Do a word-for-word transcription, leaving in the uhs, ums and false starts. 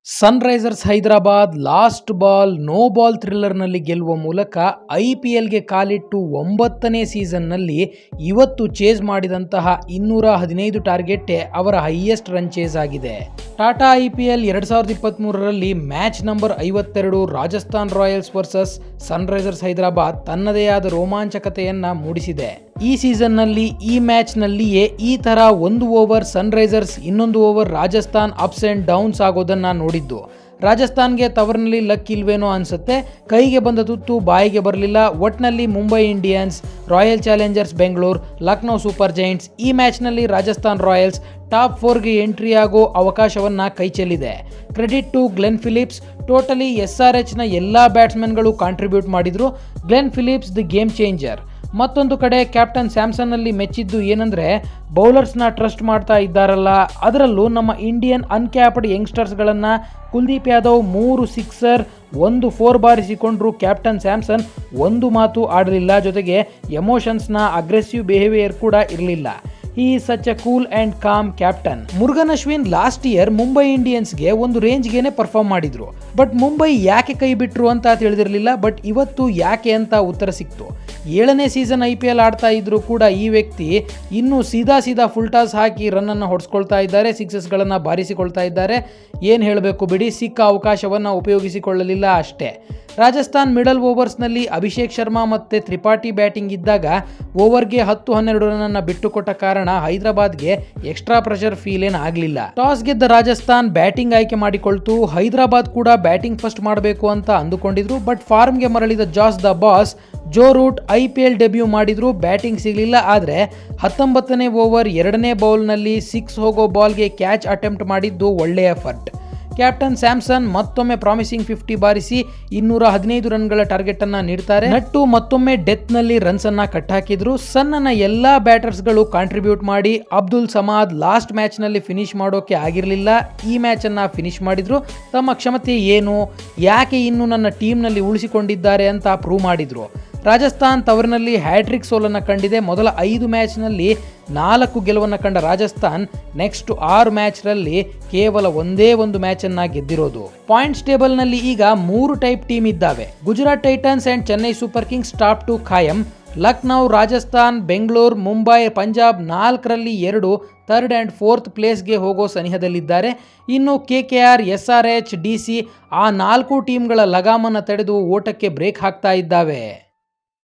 Sunrisers Hyderabad last ball no ball ಥ್ರಿಲ್ಲರ್ನಲ್ಲಿ ಗೆಲ್ಲುವ ಮೂಲಕ ಐ ಪಿ ಎಲ್ಗೆ ಕಾಲಿಟ್ಟು ಒಂಬತ್ತನೇ ಸೀಸನ್ನಲ್ಲಿ ಇವತ್ತು ಚೇಸ್ ಮಾಡಿದಂತಹ ಇನ್ನೂರ ಹದಿನೈದು ಟಾರ್ಗೆಟ್ಟೇ ಅವರ ಹೈಯೆಸ್ಟ್ ರನ್ ಚೇಸ್ ಆಗಿದೆ. ಟಾಟಾ ಐ ಪಿ ಎಲ್ ಎರಡು ಸಾವಿರದ ಇಪ್ಪತ್ತ್ಮೂರರಲ್ಲಿ ಮ್ಯಾಚ್ ನಂಬರ್ ಐವತ್ತೆರಡು Rajasthan Royals versus Sunrisers Hyderabad ತನ್ನದೇ ಆದ ರೋಮಾಂಚಕತೆಯನ್ನ ಮೂಡಿಸಿದೆ. ಈ ಸೀಸನ್ನಲ್ಲಿ ಈ ಮ್ಯಾಚ್ನಲ್ಲಿಯೇ ಈ ತರ ಒಂದು ಓವರ್ ಸನ್ರೈಸರ್ಸ್ ಇನ್ನೊಂದು over Rajasthan ups and downs ಆಗೋದನ್ನ ನೋಡಿದ್ದು. ರಾಜಸ್ಥಾನ್ಗೆ ತವರಿನಲ್ಲಿ ಲಕ್ ಇಲ್ವೇನೋ ಅನ್ಸುತ್ತೆ, ಕೈಗೆ ಬಂದ ತುತ್ತು ಬಾಯಿಗೆ ಬರಲಿಲ್ಲ. ಒಟ್ನಲ್ಲಿ Mumbai Indians, Royal Challengers Bengaluru, Lucknow Super Giants ಈ ಮ್ಯಾಚ್ನಲ್ಲಿ ರಾಜಸ್ಥಾನ್ ರಾಯಲ್ಸ್ ಟಾಪ್ ಫೋರ್ಗೆ ಎಂಟ್ರಿ ಆಗೋ ಅವಕಾಶವನ್ನು ಕೈಚೆಲ್ಲಿದೆ. Credit to Glenn Phillips. Totally S R ಎಚ್ನ ಎಲ್ಲ ಬ್ಯಾಟ್ಸ್ಮನ್ಗಳು ಕಾಂಟ್ರಿಬ್ಯೂಟ್ ಮಾಡಿದ್ರು. Glenn Phillips the game changer. ಮತ್ತೊಂದು ಕಡೆ ಕ್ಯಾಪ್ಟನ್ ಸ್ಯಾಮ್ಸನ್ನಲ್ಲಿ ಮೆಚ್ಚಿದ್ದು ಏನಂದರೆ ಬೌಲರ್ಸ್ನ ಟ್ರಸ್ಟ್ ಮಾಡ್ತಾ ಇದ್ದಾರಲ್ಲ, ಅದರಲ್ಲೂ ನಮ್ಮ ಇಂಡಿಯನ್ ಅನ್ಕ್ಯಾಪ್ಡ್ ಯಂಗ್ಸ್ಟರ್ಸ್ಗಳನ್ನು ಕುಲ್ದೀಪ್ ಯಾದವ್ ಮೂರು ಸಿಕ್ಸರ್ ಒಂದು ಫೋರ್ ಬಾರಿಸಿಕೊಂಡ್ರು. ಕ್ಯಾಪ್ಟನ್ ಸ್ಯಾಮ್ಸನ್ ಒಂದು ಮಾತು ಆಡಲಿಲ್ಲ, ಜೊತೆಗೆ ಎಮೋಷನ್ಸ್ನ ಅಗ್ರೆಸಿವ್ ಬಿಹೇವಿಯರ್ ಕೂಡ ಇರಲಿಲ್ಲ. ಈ such a cool and calm captain. Murugan Ashwin last year Mumbai ಇಂಡಿಯನ್ಸ್ಗೆ ಒಂದು ರೇಂಜ್ಗೆನೆ ಪರ್ಫಾರ್ಮ್ ಮಾಡಿದ್ರು. ಬಟ್ ಮುಂಬೈ ಯಾಕೆ ಕೈ ಬಿಟ್ರು ಅಂತ ತಿಳಿದಿರಲಿಲ್ಲ. ಬಟ್ ಇವತ್ತು ಯಾಕೆ ಅಂತ ಉತ್ತರ ಸಿಕ್ತು. ಏಳನೇ ಸೀಸನ್ ಐ ಪಿ ಎಲ್ ಆಡ್ತಾ ಇದ್ರು ಕೂಡ ಈ ವ್ಯಕ್ತಿ ಇನ್ನೂ ಸೀದಾ ಸೀದಾ ಫುಲ್ ಟಾಸ್ ಹಾಕಿ ರನ್ನನ್ನು ಹೊಡೆಸ್ಕೊಳ್ತಾ ಇದ್ದಾರೆ, ಸಿಕ್ಸಸ್ಗಳನ್ನು ಬಾರಿಸಿಕೊಳ್ತಾ ಇದ್ದಾರೆ. ಏನು ಹೇಳಬೇಕು ಬಿಡಿ, ಸಿಕ್ಕ ಅವಕಾಶವನ್ನು ಉಪಯೋಗಿಸಿಕೊಳ್ಳಲಿಲ್ಲ ಅಷ್ಟೇ. ರಾಜಸ್ಥಾನ್ ಮಿಡಲ್ ಓವರ್ಸ್ನಲ್ಲಿ ಅಭಿಷೇಕ್ ಶರ್ಮಾ ಮತ್ತು ತ್ರಿಪಾಠಿ ಬ್ಯಾಟಿಂಗ್ ಇದ್ದಾಗ ಓವರ್ಗೆ ಹತ್ತು ಹನ್ನೆರಡು ರನ್ನನ್ನು ಬಿಟ್ಟುಕೊಟ್ಟ ಕಾರಣ ಹೈದರಾಬಾದ್ಗೆ ಎಕ್ಸ್ಟ್ರಾ ಪ್ರೆಷರ್ ಫೀಲ್ ಏನು ಆಗಲಿಲ್ಲ. ಟಾಸ್ ಗೆದ್ದ ರಾಜಸ್ಥಾನ್ ಬ್ಯಾಟಿಂಗ್ ಆಯ್ಕೆ ಮಾಡಿಕೊಳ್ತು. ಹೈದರಾಬಾದ್ ಕೂಡ ಬ್ಯಾಟಿಂಗ್ ಫಸ್ಟ್ ಮಾಡಬೇಕು ಅಂತ ಅಂದುಕೊಂಡಿದ್ರು. ಬಟ್ ಫಾರ್ಮ್ಗೆ ಮರಳಿದ Jos the boss Joe Root I P L debut ಮಾಡಿದ್ರು. ಬ್ಯಾಟಿಂಗ್ ಸಿಗಲಿಲ್ಲ, ಆದರೆ ಹತ್ತೊಂಬತ್ತನೇ ಓವರ್ ಎರಡನೇ ಬೌಲ್ನಲ್ಲಿ ಸಿಕ್ಸ್ ಹೋಗೋ ಬಾಲ್ಗೆ ಕ್ಯಾಚ್ ಅಟೆಂಪ್ಟ್ ಮಾಡಿದ್ದು ಒಳ್ಳೆಯ ಎಫರ್ಟ್. ಕ್ಯಾಪ್ಟನ್ ಸ್ಯಾಮ್ಸನ್ ಮತ್ತೊಮ್ಮೆ ಪ್ರಾಮಿಸಿಂಗ್ ಫಿಫ್ಟಿ ಬಾರಿಸಿ ಇನ್ನೂರ ಹದಿನೈದು ರನ್ಗಳ ಟಾರ್ಗೆಟ್ ಅನ್ನ ನೀಡ್ತಾರೆ. ನಟ್ಟು ಮತ್ತೊಮ್ಮೆ ಡೆತ್ ನಲ್ಲಿ ರನ್ಸ್ ಅನ್ನ ಕಟ್ಟಾಕಿದ್ರು. ಸನ್ನ ಎಲ್ಲಾ ಬ್ಯಾಟರ್ಸ್ಗಳು ಕಾಂಟ್ರಿಬ್ಯೂಟ್ ಮಾಡಿ ಅಬ್ದುಲ್ ಸಮಾದ್ ಲಾಸ್ಟ್ ಮ್ಯಾಚ್ ನಲ್ಲಿ ಫಿನಿಶ್ ಮಾಡೋಕೆ ಆಗಿರಲಿಲ್ಲ, ಈ ಮ್ಯಾಚ್ ಅನ್ನ ಫಿನಿಶ್ ಮಾಡಿದ್ರು. ತಮ್ಮ ಕ್ಷಮತೆ ಏನು, ಯಾಕೆ ಇನ್ನು ನನ್ನ ಟೀಮ್ ನಲ್ಲಿ ಉಳಿಸಿಕೊಂಡಿದ್ದಾರೆ ಅಂತ ಪ್ರೂವ್ ಮಾಡಿದ್ರು. ರಾಜಸ್ಥಾನ್ ತವರಿನಲ್ಲಿ ಹ್ಯಾಟ್ರಿಕ್ ಸೋಲನ್ನು ಕಂಡಿದೆ. ಮೊದಲ ಐದು ಮ್ಯಾಚ್ನಲ್ಲಿ ನಾಲ್ಕು ಗೆಲುವನ್ನು ಕಂಡ ರಾಜಸ್ಥಾನ್ ನೆಕ್ಸ್ಟ್ ಆರು ಮ್ಯಾಚ್ನಲ್ಲಿ ಕೇವಲ ಒಂದೇ ಒಂದು ಮ್ಯಾಚನ್ನು ಗೆದ್ದಿರೋದು. ಪಾಯಿಂಟ್ಸ್ ಟೇಬಲ್ನಲ್ಲಿ ಈಗ ಮೂರು ಟೈಪ್ ಟೀಮ್ ಇದ್ದಾವೆ. Gujarat Titans and Chennai Super Kings top two ಖಾಯಂ. ಲಕ್ನೌ, ರಾಜಸ್ಥಾನ್, ಬೆಂಗಳೂರು, ಮುಂಬೈ, ಪಂಜಾಬ್ ನಾಲ್ಕರಲ್ಲಿ ಎರಡು ಥರ್ಡ್ ಆ್ಯಂಡ್ ಫೋರ್ತ್ ಪ್ಲೇಸ್ಗೆ ಹೋಗೋ ಸನಿಹದಲ್ಲಿದ್ದಾರೆ. ಇನ್ನು K K R, S R H, D C ಆ ನಾಲ್ಕು ಟೀಮ್ಗಳ ಲಗಾಮನ್ನು ತಡೆದು ಓಟಕ್ಕೆ ಬ್ರೇಕ್ ಹಾಕ್ತಾ ಇದ್ದಾವೆ.